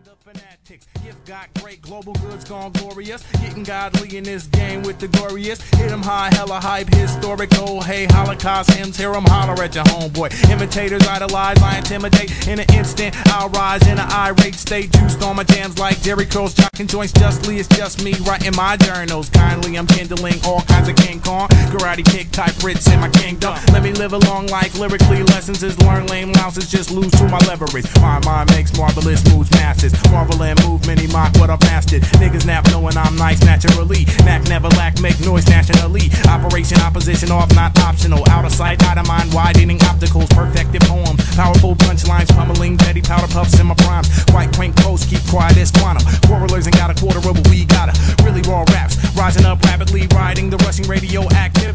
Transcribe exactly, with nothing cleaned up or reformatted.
the fanatics. Gift got great, global goods gone glorious. Getting godly in this game with the glorious. Hit 'em high, hella hype, historical. Hey, Holocaust hymns, hear 'em holler at your homeboy. Imitators idolize, I intimidate. In an instant, I'll rise in an irate state. Juiced on my jams like Jerry Curls, jocking joints justly. It's just me writing my journals. Kindly, I'm kindling all kinds of King Kong. Karate kick type Brits in my kingdom. Let me live a long life, lyrically lessons is learn lame louses, just lose to my leverage. My mind makes marvelous moves, masses. Marvel and move, many mock what I've mastered. Niggas nap knowing I'm nice naturally. Knack never lack, make noise nationally. Operation opposition off, not optional. Out of sight, out of mind, widening opticals. Perfected poems, powerful punchlines, pummeling petty powder puffs in my primes. Quite quaint quotes, keep quiet as quantum. Quarrelers ain't got a quarter of what we gotta. Really raw raps, rising up rapidly, riding the rushing radio active.